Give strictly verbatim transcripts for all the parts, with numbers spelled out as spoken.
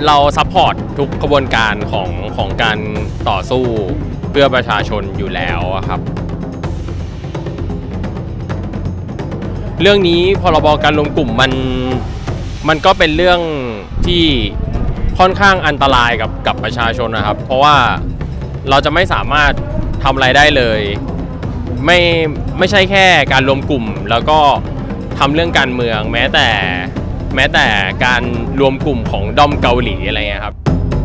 เราซัพพอร์ตทุกกระบวนการของของการต่อสู้เพื่อประชาชนอยู่แล้วครับเรื่องนี้พรบการรวมกลุ่มมันมันก็เป็นเรื่องที่ค่อนข้างอันตรายกับกับประชาชนนะครับเพราะว่าเราจะไม่สามารถทำอะไรได้เลยไม่ไม่ใช่แค่การรวมกลุ่มแล้วก็ทำเรื่องการเมืองแม้แต่แม้แต่การรวมกลุ่มของด้อมเกาหลีอะไรเงี้ยครับ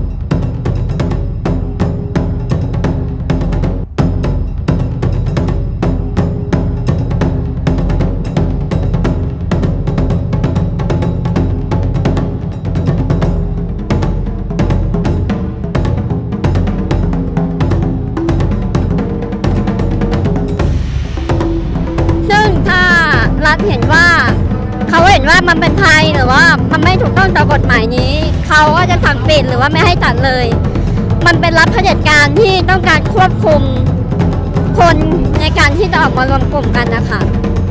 รัฐเห็นว่าเขาเห็นว่ามันเป็นภัยหรือว่ามันไม่ถูกต้องต่อกฎหมายนี้เขาก็จะสั่งปิดหรือว่าไม่ให้ตัดเลยมันเป็นรัฐเผด็จการที่ต้องการควบคุมคนในการที่จะออกมารวมกลุ่มกันนะคะ